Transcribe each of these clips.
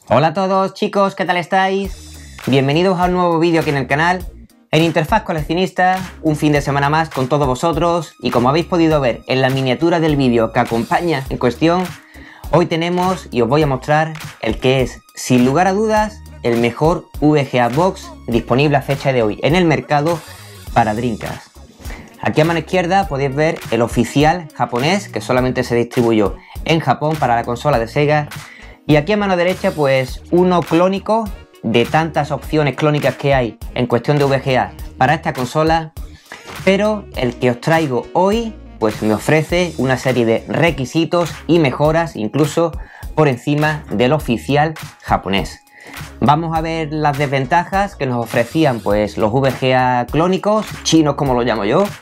Hola a todos chicos, ¿qué tal estáis? Bienvenidos a un nuevo vídeo aquí en el canal. En Interfaz Coleccionista, un fin de semana más con todos vosotros, y como habéis podido ver en la miniatura del vídeo que acompaña en cuestión, hoy tenemos y os voy a mostrar el que es, sin lugar a dudas, el mejor VGA Box disponible a fecha de hoy en el mercado para Dreamcast. Aquí a mano izquierda podéis ver el oficial japonés, que solamente se distribuyó en Japón para la consola de Sega, y aquí a mano derecha pues uno clónico de tantas opciones clónicas que hay en cuestión de VGA para esta consola, pero el que os traigo hoy pues me ofrece una serie de requisitos y mejoras incluso por encima del oficial japonés. Vamos a ver las desventajas que nos ofrecían pues los VGA clónicos, chinos como lo llamo yo,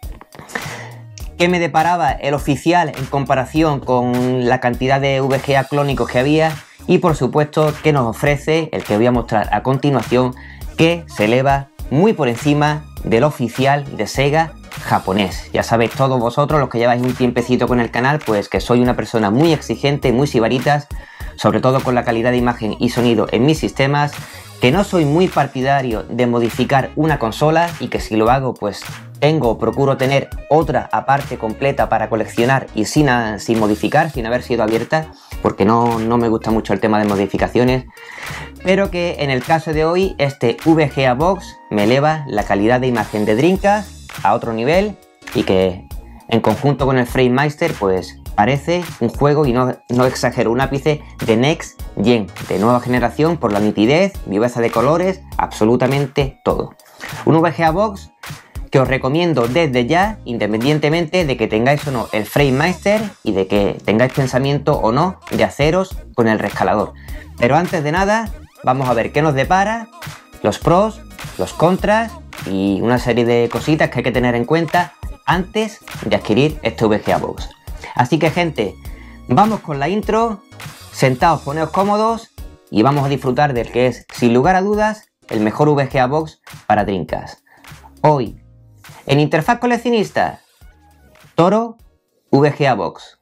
qué me deparaba el oficial en comparación con la cantidad de VGA clónicos que había, y por supuesto qué nos ofrece el que voy a mostrar a continuación, que se eleva muy por encima del oficial de Sega japonés. Ya sabéis todos vosotros, los que lleváis un tiempecito con el canal, pues que soy una persona muy exigente, muy sibaritas, sobre todo con la calidad de imagen y sonido en mis sistemas, que no soy muy partidario de modificar una consola, y que si lo hago pues procuro tener otra aparte completa para coleccionar y sin modificar, sin haber sido abierta, porque no me gusta mucho el tema de modificaciones, pero que en el caso de hoy este VGA Box me eleva la calidad de imagen de Dreamcast a otro nivel, y que en conjunto con el Framemeister pues parece un juego, y no exagero un ápice, de Next Gen, de nueva generación, por la nitidez, viveza de colores, absolutamente todo. Un VGA Box que os recomiendo desde ya, independientemente de que tengáis o no el Framemeister y de que tengáis pensamiento o no de haceros con el rescalador. Pero antes de nada, vamos a ver qué nos depara, los pros, los contras y una serie de cositas que hay que tener en cuenta antes de adquirir este VGA Box. Así que gente, vamos con la intro, sentaos, poneos cómodos y vamos a disfrutar del que es, sin lugar a dudas, el mejor VGA Box para Dreamcast. Hoy, en Interfaz Coleccionista, Toro VGA Box.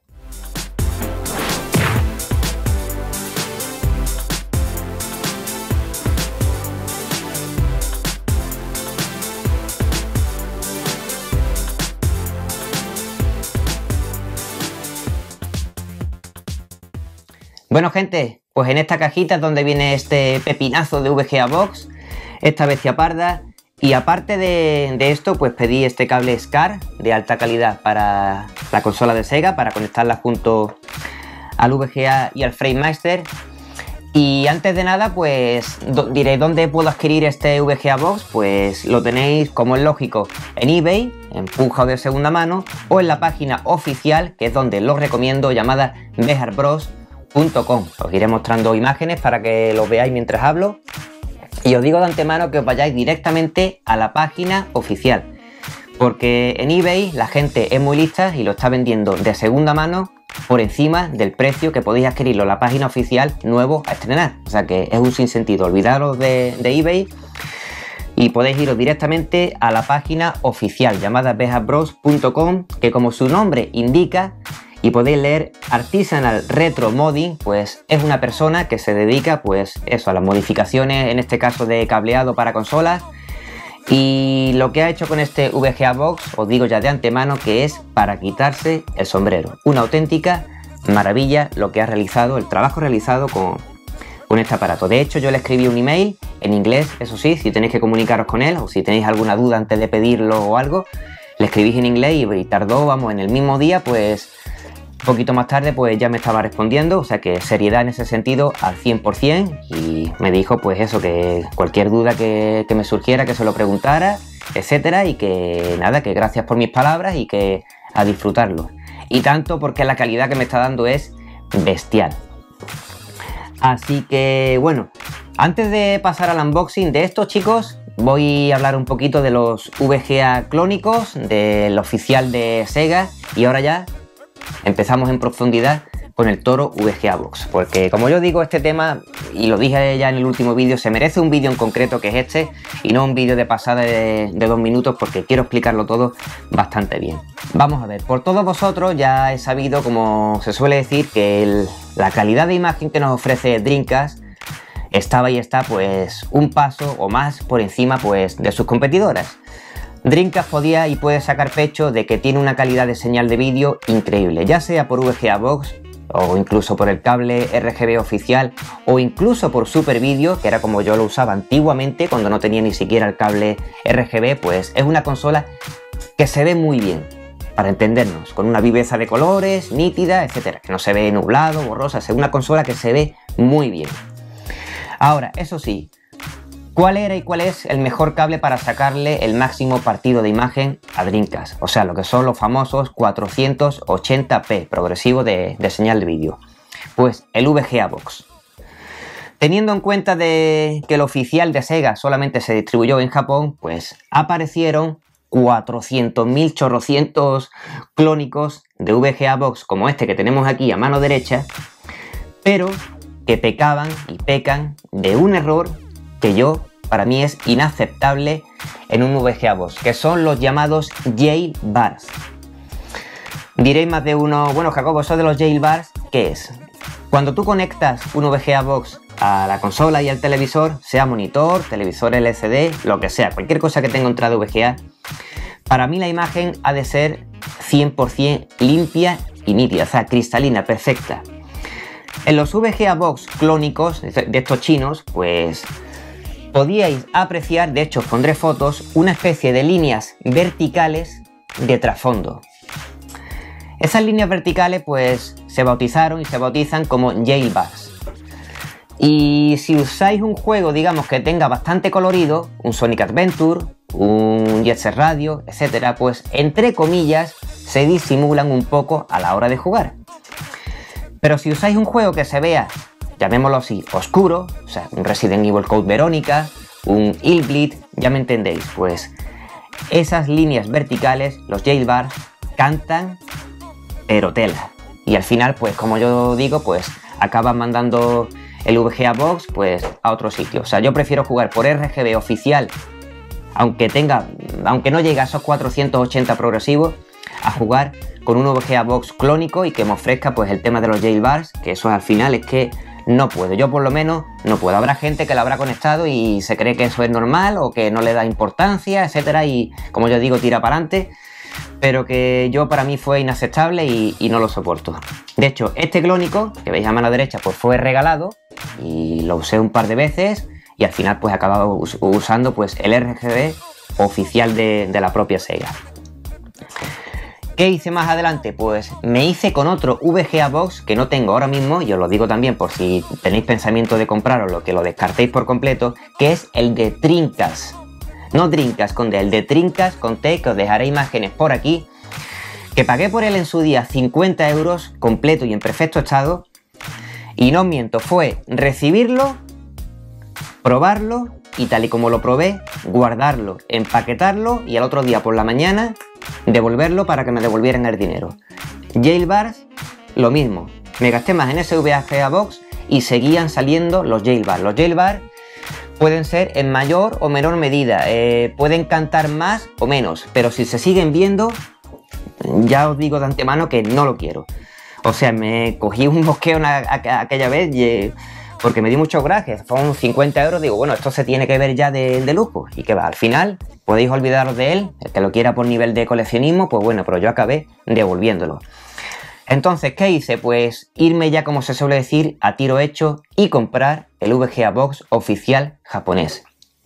Bueno gente, pues en esta cajita es donde viene este pepinazo de VGA Box, esta bestia parda. Y aparte de esto, pues pedí este cable SCAR de alta calidad para la consola de Sega, para conectarla junto al VGA y al Framemeister. Y antes de nada, pues diréis, ¿dónde puedo adquirir este VGA Box? Pues lo tenéis, como es lógico, en eBay, en puja de segunda mano, o en la página oficial, que es donde lo recomiendo, llamada beharbros.com. Os iré mostrando imágenes para que los veáis mientras hablo. Y os digo de antemano que os vayáis directamente a la página oficial, porque en eBay la gente es muy lista y lo está vendiendo de segunda mano por encima del precio que podéis adquirirlo en la página oficial nuevo a estrenar. O sea que es un sinsentido, olvidaros de eBay y podéis iros directamente a la página oficial llamada beharbros.com, que como su nombre indica, y podéis leer Artisanal Retro Modding, pues es una persona que se dedica pues eso, a las modificaciones, en este caso de cableado para consolas, y lo que ha hecho con este VGA Box, os digo ya de antemano que es para quitarse el sombrero. Una auténtica maravilla lo que ha realizado, el trabajo realizado con este aparato. De hecho yo le escribí un email en inglés, eso sí, si tenéis que comunicaros con él o si tenéis alguna duda antes de pedirlo o algo, le escribí en inglés y tardó, vamos, en el mismo día, pues un poquito más tarde pues ya me estaba respondiendo, o sea que seriedad en ese sentido al 100%, y me dijo pues eso, que cualquier duda que me surgiera que se lo preguntara, etcétera, y que nada, que gracias por mis palabras y que a disfrutarlo. Y tanto porque la calidad que me está dando es bestial. Así que bueno, antes de pasar al unboxing de estos chicos, voy a hablar un poquito de los VGA clónicos, del oficial de Sega, y ahora ya empezamos en profundidad con el Toro VGA Box, porque como yo digo, este tema, y lo dije ya en el último vídeo, se merece un vídeo en concreto que es este, y no un vídeo de pasada de 2 minutos, porque quiero explicarlo todo bastante bien. Vamos a ver, por todos vosotros ya he sabido, como se suele decir, que la calidad de imagen que nos ofrece Dreamcast estaba y está pues un paso o más por encima pues de sus competidoras. Dreamcast podía y puede sacar pecho de que tiene una calidad de señal de vídeo increíble, ya sea por VGA Box o incluso por el cable RGB oficial o incluso por Super Video, que era como yo lo usaba antiguamente cuando no tenía ni siquiera el cable RGB. Pues es una consola que se ve muy bien, para entendernos, con una viveza de colores nítida, etcétera, que no se ve nublado, borrosa. Es una consola que se ve muy bien. Ahora, eso sí, ¿cuál era y cuál es el mejor cable para sacarle el máximo partido de imagen a Dreamcast? O sea, lo que son los famosos 480p progresivo de señal de vídeo. Pues el VGA Box. Teniendo en cuenta que el oficial de Sega solamente se distribuyó en Japón, pues aparecieron 400.000 chorrocientos clónicos de VGA Box como este que tenemos aquí a mano derecha, pero que pecaban y pecan de un error que para mí es inaceptable en un VGA Box, que son los llamados jailbars. Diréis más de uno, bueno Jacobo, eso de los jailbars, ¿qué es? Cuando tú conectas un VGA Box a la consola y al televisor, sea monitor, televisor LCD, lo que sea, cualquier cosa que tenga entrada VGA, para mí la imagen ha de ser 100% limpia y nítida, o sea, cristalina, perfecta. En los VGA Box clónicos de estos chinos, pues podíais apreciar, de hecho os pondré fotos, una especie de líneas verticales de trasfondo. Esas líneas verticales pues se bautizaron y se bautizan como jailbars. Y si usáis un juego, digamos, que tenga bastante colorido, un Sonic Adventure, un Jet Set Radio, etcétera, pues entre comillas se disimulan un poco a la hora de jugar. Pero si usáis un juego que se vea, llamémoslo así, oscuro, o sea, un Resident Evil Code Verónica, un Hellblade, ya me entendéis, pues esas líneas verticales, los jailbars, cantan pero tela. Y al final, pues como yo digo, pues acaban mandando el VGA Box pues a otro sitio. O sea, yo prefiero jugar por RGB oficial, aunque no llegue a esos 480 progresivos, a jugar con un VGA Box clónico y que me ofrezca pues el tema de los jailbars, que eso al final es que no puedo, yo por lo menos no puedo. Habrá gente que lo habrá conectado y se cree que eso es normal o que no le da importancia, etcétera, y como yo digo, tira para adelante, pero que para mí fue inaceptable y no lo soporto. De hecho, este clónico que veis a mano derecha pues fue regalado y lo usé un par de veces y al final pues acababa usando pues el RGB oficial de la propia Sega. ¿Qué hice más adelante? Pues me hice con otro VGA Box que no tengo ahora mismo, y os lo digo también por si tenéis pensamiento de compraroslo, que lo descartéis por completo, que es el de Dreamcast. No Dreamcast con D, el de Dreamcast con T, que os dejaré imágenes por aquí, que pagué por él en su día 50 euros, completo y en perfecto estado, y no os miento, fue recibirlo, probarlo, y tal y como lo probé, guardarlo, empaquetarlo y al otro día por la mañana devolverlo para que me devolvieran el dinero. Jailbars, lo mismo, me gasté más en ese VGA Box y seguían saliendo los jailbars. Los jailbars pueden ser en mayor o menor medida, pueden cantar más o menos, pero si se siguen viendo, ya os digo de antemano que no lo quiero. O sea, me cogí un mosqueo aquella vez porque me di mucho coraje, fueron 50 euros, digo, bueno, esto se tiene que ver ya de lujo, y que va, al final podéis olvidaros de él, el que lo quiera por nivel de coleccionismo, pues bueno, pero yo acabé devolviéndolo. Entonces, ¿qué hice? Pues irme ya, como se suele decir, a tiro hecho y comprar el VGA Box oficial japonés.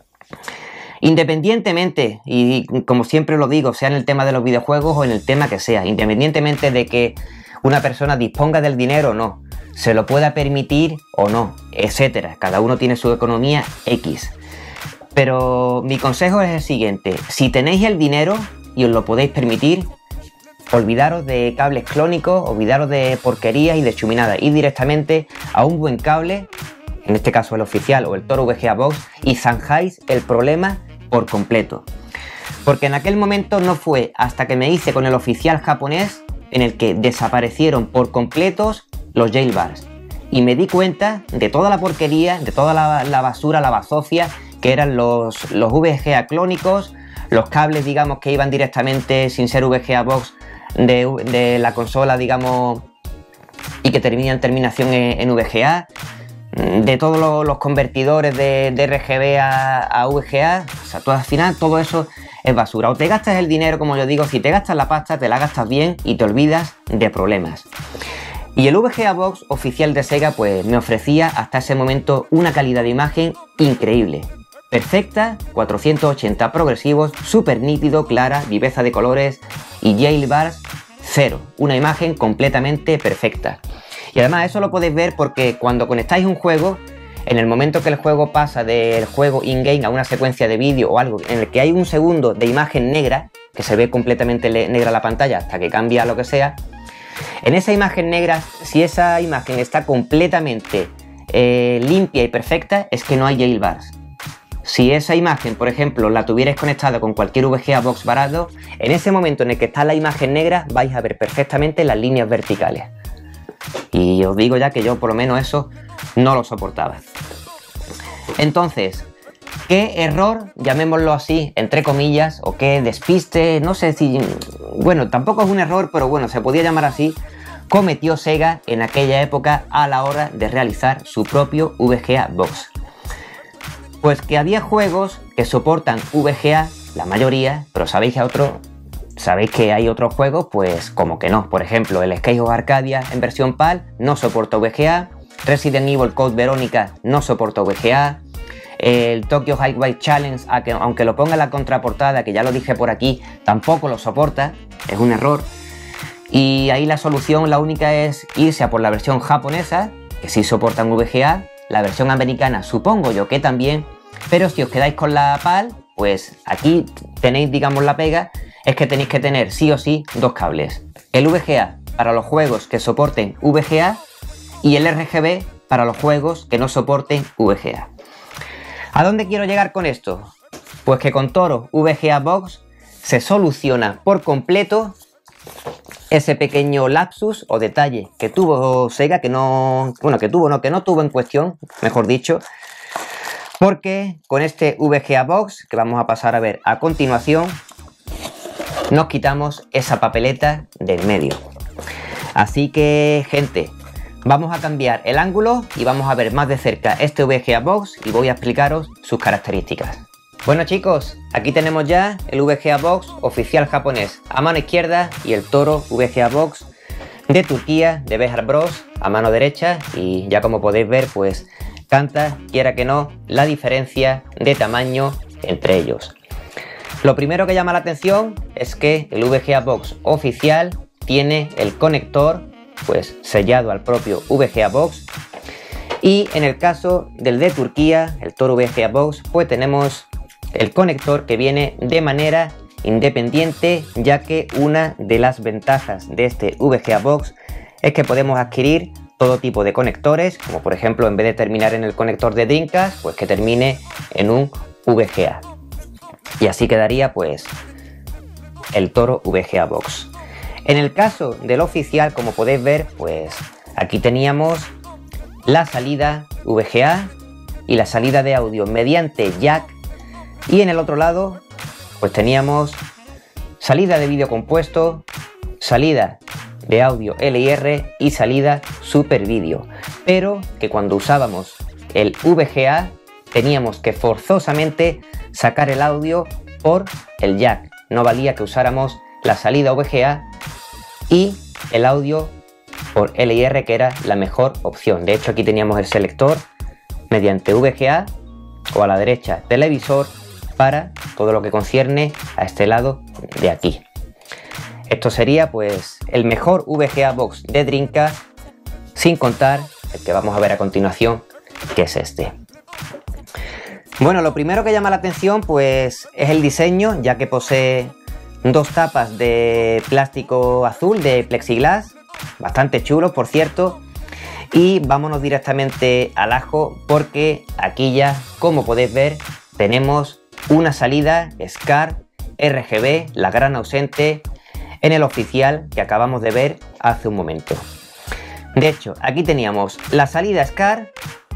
Independientemente, y como siempre lo digo, sea en el tema de los videojuegos o en el tema que sea, independientemente de que una persona disponga del dinero o no, se lo pueda permitir o no, etcétera. Cada uno tiene su economía X. Pero mi consejo es el siguiente: si tenéis el dinero y os lo podéis permitir, olvidaros de cables clónicos, olvidaros de porquerías y de chuminadas, ir directamente a un buen cable, en este caso el oficial o el Toro VGA Box, y zanjáis el problema por completo. Porque en aquel momento no fue hasta que me hice con el oficial japonés en el que desaparecieron por completos los jailbars y me di cuenta de toda la porquería, de toda la basura, la bazofia que eran los VGA clónicos, los cables, digamos, que iban directamente sin ser VGA Box de la consola, digamos, y que tenían terminación en VGA, de todos los convertidores de RGB a VGA, o sea, al final todo eso es basura. O te gastas el dinero, como yo digo, si te gastas la pasta, te la gastas bien y te olvidas de problemas. Y el VGA Box oficial de Sega pues me ofrecía hasta ese momento una calidad de imagen increíble. Perfecta, 480 progresivos, súper nítido, clara, viveza de colores y jailbars cero. Una imagen completamente perfecta. Y además eso lo podéis ver porque cuando conectáis un juego, en el momento que el juego pasa del juego in-game a una secuencia de vídeo o algo en el que hay un segundo de imagen negra, que se ve completamente negra la pantalla hasta que cambia lo que sea, en esa imagen negra, si esa imagen está completamente limpia y perfecta, es que no hay jailbars. Si esa imagen, por ejemplo, la tuvierais conectada con cualquier VGA Box barato, en ese momento en el que está la imagen negra vais a ver perfectamente las líneas verticales. Y os digo ya que yo por lo menos eso no lo soportaba. Entonces, ¿qué error, llamémoslo así, entre comillas, o qué despiste, no sé si... Bueno, tampoco es un error, pero bueno, se podía llamar así, cometió Sega en aquella época a la hora de realizar su propio VGA Box? Pues que había juegos que soportan VGA, la mayoría, pero sabéis que hay otros juegos, pues como que no. Por ejemplo, el Skies of Arcadia en versión PAL no soporta VGA, Resident Evil Code Verónica no soporta VGA, el Tokyo Highway Challenge, aunque lo ponga en la contraportada, que ya lo dije por aquí, tampoco lo soporta, es un error. Y ahí la solución, la única, es irse a por la versión japonesa, que sí soportan VGA, la versión americana supongo yo que también, pero si os quedáis con la PAL, pues aquí tenéis, digamos, la pega, es que tenéis que tener sí o sí dos cables. El VGA para los juegos que soporten VGA y el RGB para los juegos que no soporten VGA. ¿A dónde quiero llegar con esto? Pues que con Toro VGA Box se soluciona por completo ese pequeño lapsus o detalle que tuvo Sega, que no tuvo en cuestión, mejor dicho, porque con este VGA Box, que vamos a pasar a ver a continuación, nos quitamos esa papeleta del medio. Así que, gente, vamos a cambiar el ángulo y vamos a ver más de cerca este VGA Box y voy a explicaros sus características. Bueno chicos, aquí tenemos ya el VGA Box oficial japonés a mano izquierda y el Toro VGA Box de Turquía de Behar Bros a mano derecha, y ya como podéis ver pues canta, quiera que no, la diferencia de tamaño entre ellos. Lo primero que llama la atención es que el VGA Box oficial tiene el conector pues sellado al propio VGA Box, y en el caso del de Turquía, el Toro VGA Box, pues tenemos el conector que viene de manera independiente, ya que una de las ventajas de este VGA Box es que podemos adquirir todo tipo de conectores, como por ejemplo en vez de terminar en el conector de Dreamcast, pues que termine en un VGA. Y así quedaría pues el Toro VGA Box. En el caso del oficial, como podéis ver, pues aquí teníamos la salida VGA y la salida de audio mediante jack, y en el otro lado pues teníamos salida de vídeo compuesto, salida de audio LIR y salida Super Video, pero que cuando usábamos el VGA teníamos que forzosamente sacar el audio por el jack, no valía que usáramos la salida VGA y el audio por LIR, que era la mejor opción. De hecho aquí teníamos el selector mediante VGA, o a la derecha televisor, para todo lo que concierne a este lado de aquí. Esto sería pues el mejor VGA Box de Dreamcast, sin contar el que vamos a ver a continuación, que es este. Bueno, lo primero que llama la atención pues es el diseño, ya que posee dos tapas de plástico azul de plexiglas, bastante chulo por cierto, y vámonos directamente al ajo, porque aquí ya, como podéis ver, tenemos una salida SCAR RGB, la gran ausente en el oficial que acabamos de ver hace un momento. De hecho, aquí teníamos la salida SCAR,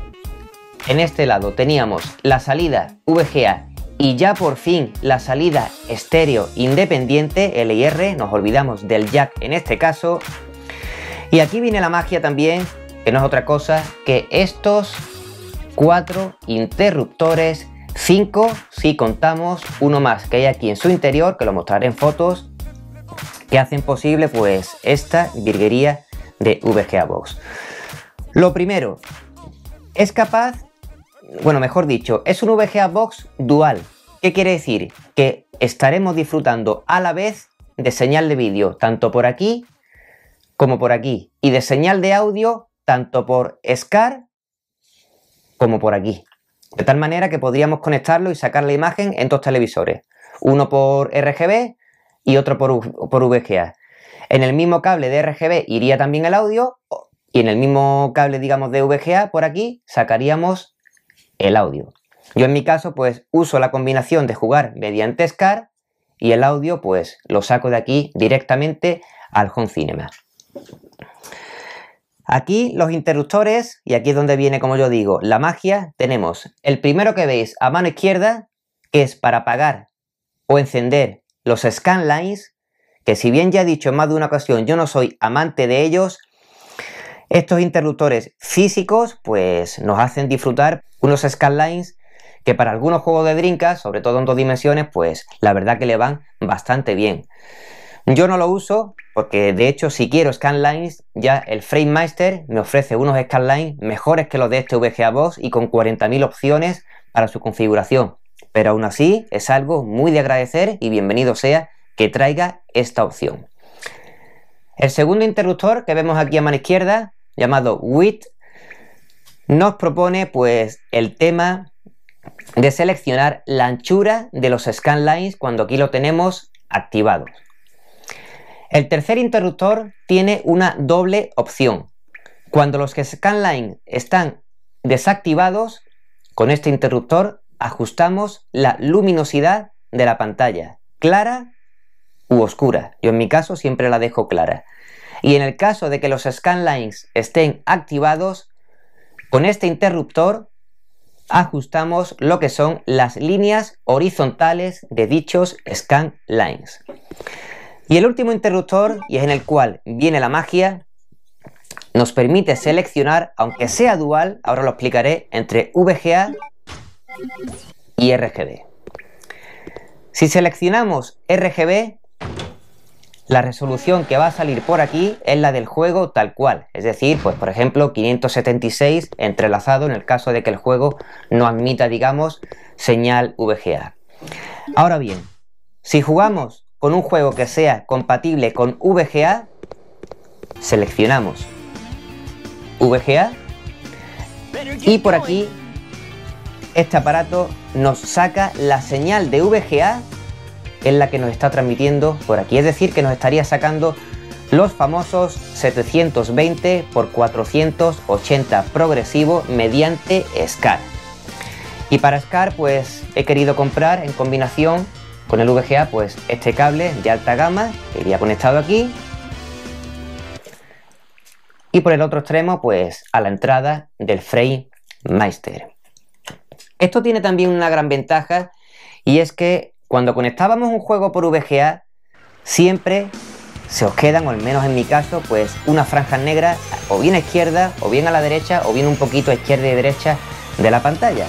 en este lado teníamos la salida VGA y ya por fin la salida estéreo independiente LIR, nos olvidamos del jack en este caso. Y aquí viene la magia también, que no es otra cosa que estos 4 interruptores, 5 si contamos uno más que hay aquí en su interior, que lo mostraré en fotos, que hacen posible pues esta virguería de VGA Box. Lo primero, es capaz, bueno, mejor dicho, es un VGA Box dual. ¿Qué quiere decir? Que estaremos disfrutando a la vez de señal de vídeo tanto por aquí como por aquí, y de señal de audio tanto por SCAR como por aquí. De tal manera que podríamos conectarlo y sacar la imagen en 2 televisores, uno por RGB y otro por VGA. En el mismo cable de RGB iría también el audio, y en el mismo cable, digamos, de VGA por aquí sacaríamos el audio. Yo en mi caso pues uso la combinación de jugar mediante SCAR y el audio pues lo saco de aquí directamente al home cinema. Aquí los interruptores, y aquí es donde viene, como yo digo, la magia. Tenemos el primero que veis a mano izquierda, que es para apagar o encender los scanlines, que si bien ya he dicho en más de una ocasión, yo no soy amante de ellos. Estos interruptores físicos pues nos hacen disfrutar unos scanlines que para algunos juegos de Dreamcast, sobre todo en 2 dimensiones, pues la verdad que le van bastante bien. Yo no lo uso porque de hecho si quiero scanlines, ya el Framemeister me ofrece unos scanlines mejores que los de este VGA Box y con 40.000 opciones para su configuración. Pero aún así es algo muy de agradecer y bienvenido sea que traiga esta opción. El segundo interruptor que vemos aquí a mano izquierda, llamado Width, nos propone pues el tema de seleccionar la anchura de los scanlines cuando aquí lo tenemos activado. El tercer interruptor tiene una doble opción. Cuando los scanlines están desactivados, con este interruptor ajustamos la luminosidad de la pantalla, clara u oscura. Yo en mi caso siempre la dejo clara. Y en el caso de que los scanlines estén activados, con este interruptor ajustamos lo que son las líneas horizontales de dichos scanlines. Y el último interruptor, y es en el cual viene la magia, nos permite seleccionar, aunque sea dual, ahora lo explicaré, entre VGA y RGB. Si seleccionamos RGB, la resolución que va a salir por aquí es la del juego tal cual, es decir, pues por ejemplo 576 entrelazado en el caso de que el juego no admita, digamos, señal VGA. Ahora bien, si jugamos con un juego que sea compatible con VGA, seleccionamos VGA y por aquí este aparato nos saca la señal de VGA, que es la que nos está transmitiendo por aquí, es decir, que nos estaría sacando los famosos 720 x 480 progresivo mediante SCAR. Y para SCAR pues he querido comprar en combinación con el VGA pues este cable de alta gama que iría conectado aquí, y por el otro extremo pues a la entrada del Framemeister. Esto tiene también una gran ventaja, y es que cuando conectábamos un juego por VGA siempre se os quedan, o al menos en mi caso, pues unas franjas negras o bien a izquierda o bien a la derecha o bien un poquito a izquierda y derecha de la pantalla.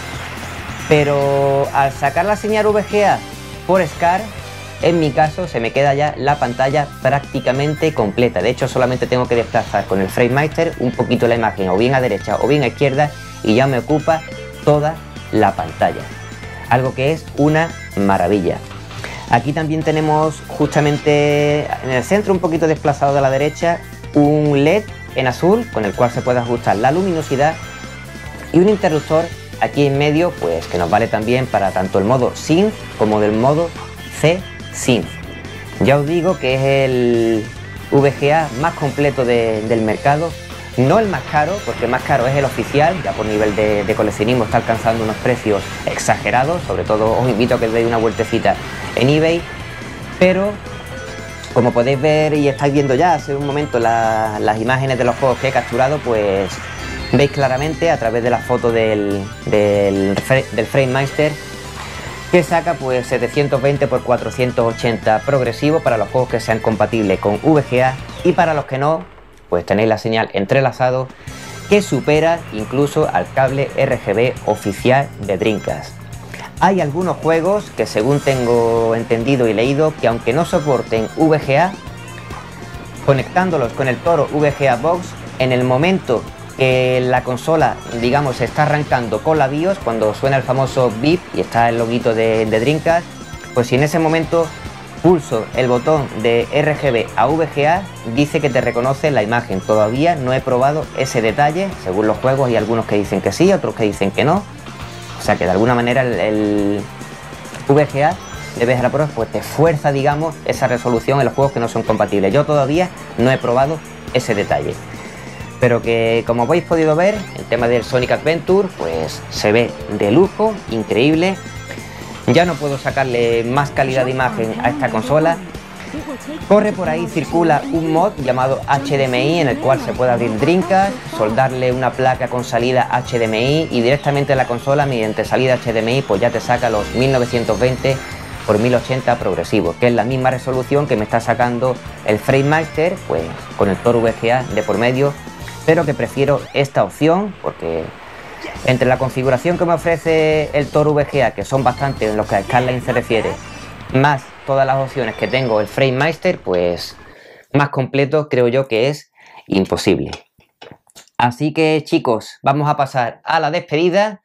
Pero al sacar la señal VGA por SCAR, en mi caso se me queda ya la pantalla prácticamente completa. De hecho solamente tengo que desplazar con el Framemeister un poquito la imagen o bien a derecha o bien a izquierda y ya me ocupa toda la pantalla. Algo que es una maravilla. Aquí también tenemos justamente en el centro, un poquito desplazado de la derecha, un LED en azul con el cual se puede ajustar la luminosidad, y un interruptor aquí en medio pues que nos vale también para tanto el modo Synth como del modo C-Synth. Ya os digo que es el VGA más completo del mercado. No el más caro, porque el más caro es el oficial, ya por nivel de coleccionismo está alcanzando unos precios exagerados, sobre todo os invito a que deis una vueltecita en eBay, pero como podéis ver y estáis viendo ya hace un momento las imágenes de los juegos que he capturado, pues veis claramente a través de la foto del Framemeister que saca pues 720 x 480 progresivo para los juegos que sean compatibles con VGA, y para los que no, pues tenéis la señal entrelazado que supera incluso al cable RGB oficial de Dreamcast. Hay algunos juegos que, según tengo entendido y leído, que aunque no soporten VGA, conectándolos con el Toro VGA Box, en el momento que la consola, digamos, se está arrancando con la BIOS, cuando suena el famoso beep y está el loguito de Dreamcast, pues si en ese momento pulso el botón de RGB a VGA, dice que te reconoce la imagen. Todavía no he probado ese detalle, según los juegos hay algunos que dicen que sí, otros que dicen que no. O sea que de alguna manera el VGA de VGA Pro pues te fuerza, digamos, esa resolución en los juegos que no son compatibles. Yo todavía no he probado ese detalle. Pero que, como habéis podido ver, el tema del Sonic Adventure pues se ve de lujo, increíble. Ya no puedo sacarle más calidad de imagen a esta consola. Corre por ahí, circula un mod llamado HDMI en el cual se puede abrir Dreamcast, soldarle una placa con salida HDMI y directamente la consola mediante salida HDMI pues ya te saca los 1920 x 1080 progresivos, que es la misma resolución que me está sacando el Framemaster pues con el Toro VGA de por medio, pero que prefiero esta opción porque entre la configuración que me ofrece el Toro VGA, que son bastantes en los que a Skyline se refiere, más todas las opciones que tengo el Framemaster, pues más completo creo yo que es imposible. Así que chicos, vamos a pasar a la despedida,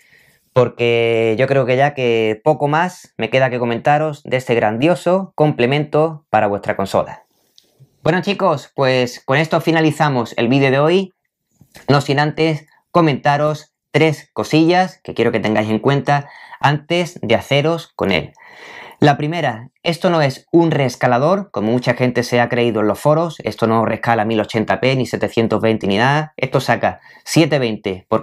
porque yo creo que ya que poco más me queda que comentaros de este grandioso complemento para vuestra consola. Bueno chicos, pues con esto finalizamos el vídeo de hoy, no sin antes comentaros 3 cosillas que quiero que tengáis en cuenta antes de haceros con él. La primera, esto no es un reescalador, como mucha gente se ha creído en los foros, esto no reescala 1080p ni 720 ni nada, esto saca 720 x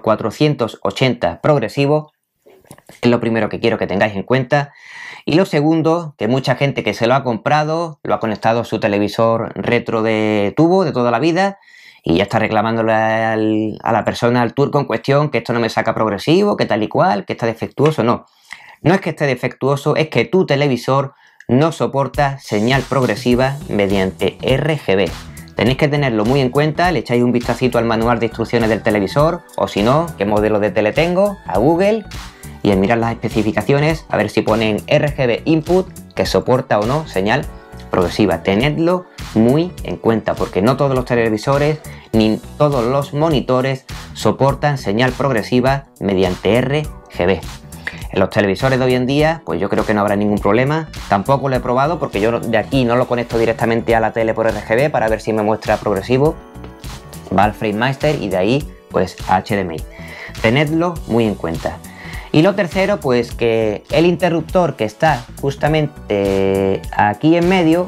480 progresivo, es lo primero que quiero que tengáis en cuenta. Y lo segundo, que mucha gente que se lo ha comprado, lo ha conectado a su televisor retro de tubo de toda la vida, y ya está reclamándole a la persona, al turco en cuestión, que esto no me saca progresivo, que tal y cual, que está defectuoso. No, no es que esté defectuoso, es que tu televisor no soporta señal progresiva mediante RGB. Tenéis que tenerlo muy en cuenta, le echáis un vistacito al manual de instrucciones del televisor, o si no, qué modelo de tele tengo, a Google, y en mirar las especificaciones, a ver si ponen RGB Input, que soporta o no señal progresiva. Tenedlo muy en cuenta porque no todos los televisores ni todos los monitores soportan señal progresiva mediante RGB. En los televisores de hoy en día pues yo creo que no habrá ningún problema, tampoco lo he probado porque yo de aquí no lo conecto directamente a la tele por RGB para ver si me muestra progresivo, va al Framemaster y de ahí pues a HDMI. Tenedlo muy en cuenta. Y lo tercero, pues que el interruptor que está justamente aquí en medio,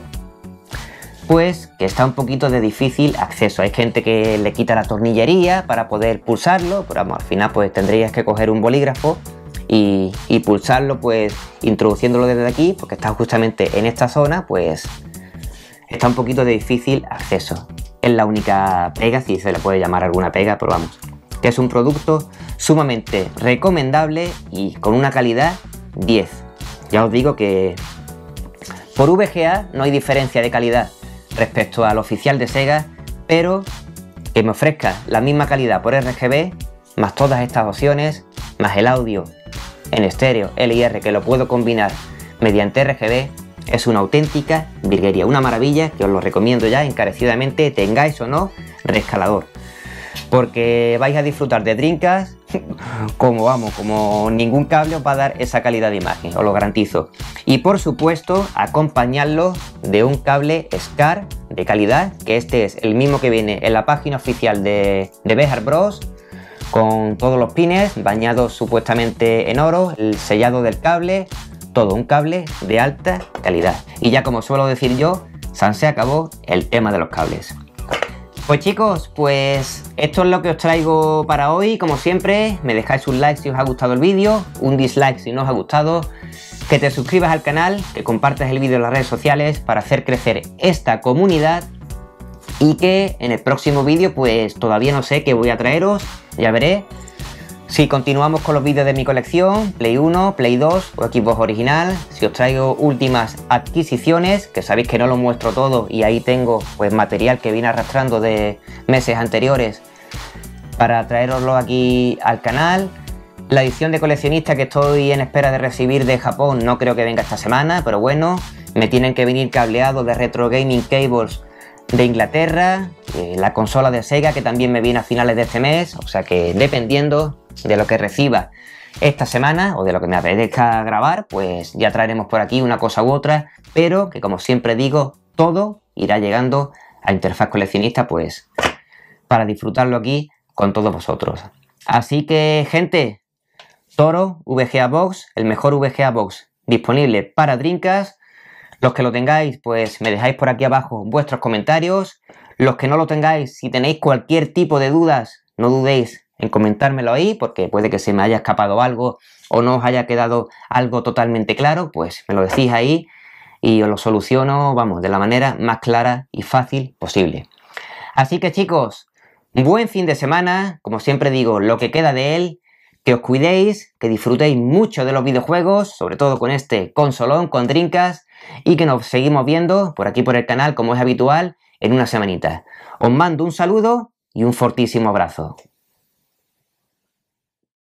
pues que está un poquito de difícil acceso. Hay gente que le quita la tornillería para poder pulsarlo, pero vamos, al final pues tendrías que coger un bolígrafo y pulsarlo pues introduciéndolo desde aquí, porque está justamente en esta zona, pues está un poquito de difícil acceso. Es la única pega, si se le puede llamar alguna pega, pero vamos, que es un producto sumamente recomendable y con una calidad 10. Ya os digo que por VGA no hay diferencia de calidad respecto al oficial de Sega, pero que me ofrezca la misma calidad por RGB, más todas estas opciones, más el audio en estéreo LIR que lo puedo combinar mediante RGB, es una auténtica virguería, una maravilla que os lo recomiendo ya encarecidamente, tengáis o no reescalador. Porque vais a disfrutar de Dreamcast como ningún cable os va a dar esa calidad de imagen, os lo garantizo. Y por supuesto, acompañarlo de un cable SCAR de calidad, que este es el mismo que viene en la página oficial de VGA Bros, con todos los pines bañados supuestamente en oro, el sellado del cable, todo un cable de alta calidad. Y ya como suelo decir yo, se acabó el tema de los cables. Pues chicos, pues esto es lo que os traigo para hoy. Como siempre, me dejáis un like si os ha gustado el vídeo, un dislike si no os ha gustado, que te suscribas al canal, que compartas el vídeo en las redes sociales para hacer crecer esta comunidad y que en el próximo vídeo pues todavía no sé qué voy a traeros, ya veré. Si continuamos con los vídeos de mi colección, Play 1, Play 2 o Xbox original, si os traigo últimas adquisiciones, que sabéis que no lo muestro todo y ahí tengo pues material que vine arrastrando de meses anteriores para traeroslo aquí al canal. La edición de coleccionista que estoy en espera de recibir de Japón no creo que venga esta semana, pero bueno, me tienen que venir cableados de Retro Gaming Cables de Inglaterra, la consola de Sega que también me viene a finales de este mes, o sea que dependiendo de lo que reciba esta semana o de lo que me apetezca grabar, pues ya traeremos por aquí una cosa u otra, pero que como siempre digo, todo irá llegando a Interfaz Coleccionista pues para disfrutarlo aquí con todos vosotros. Así que gente, Toro VGA Box, el mejor VGA Box disponible para Dreamcast. Los que lo tengáis, pues me dejáis por aquí abajo vuestros comentarios. Los que no lo tengáis, si tenéis cualquier tipo de dudas, no dudéis en comentármelo ahí, porque puede que se me haya escapado algo o no os haya quedado algo totalmente claro, pues me lo decís ahí y os lo soluciono, vamos, de la manera más clara y fácil posible. Así que chicos, buen fin de semana, como siempre digo, lo que queda de él, que os cuidéis, que disfrutéis mucho de los videojuegos, sobre todo con este consolón, con Dreamcast, y que nos seguimos viendo por aquí por el canal, como es habitual, en una semanita. Os mando un saludo y un fortísimo abrazo.